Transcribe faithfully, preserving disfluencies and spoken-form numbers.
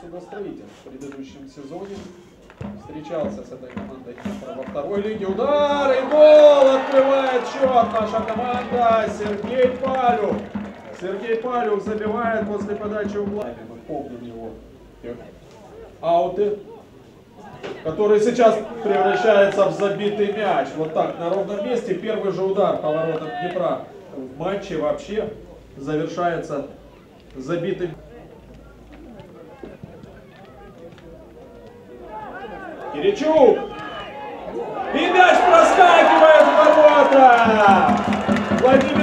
Судостроитель в предыдущем сезоне встречался с этой командой во второй лиге. Удар и гол! Открывает счет наша команда. Сергей Палюк. Сергей Палюк забивает после подачи угла. Мы помним его ауты, который сейчас превращается в забитый мяч. Вот так, на ровном месте. Первый же удар по воротам Днепра в матче вообще завершается забитым. Киричук! И мяч проскакивает в ворота! Владимир